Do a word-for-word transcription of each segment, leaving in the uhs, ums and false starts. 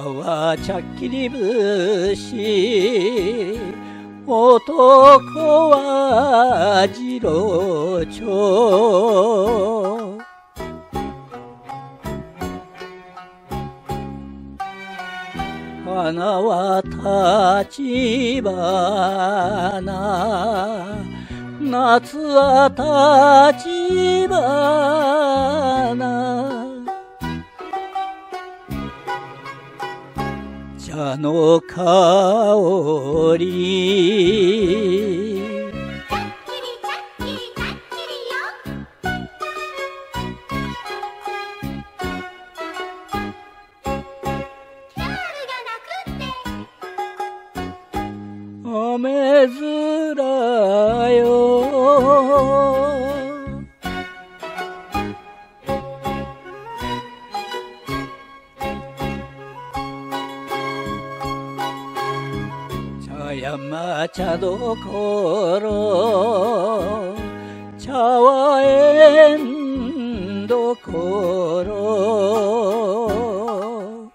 はちゃっきり節、男は次郎長。花は立花、夏は立花。茶の香り、雨空よ。茶山茶どころ、茶は縁どころ。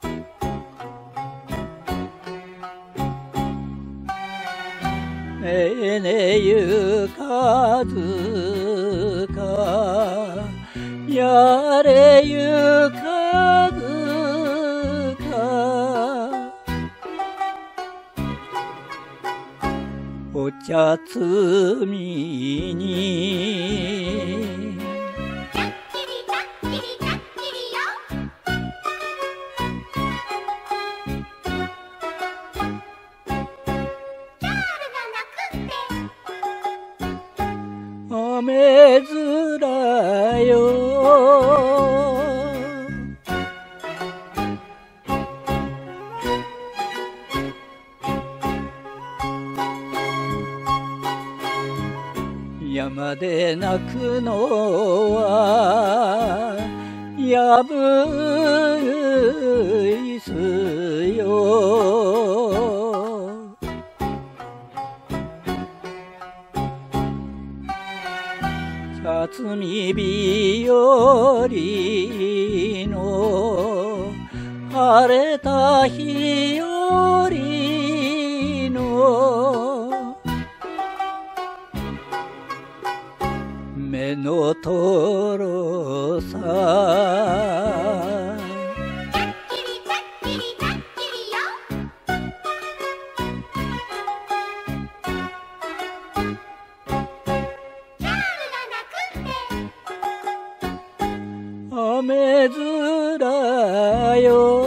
ねえねえゆかずか、やれゆかずか。お茶摘みに雨空よ。山で泣くのはやぶいすよ。茶摘み日和の晴れた日よりの目のとろさ。雨空よ。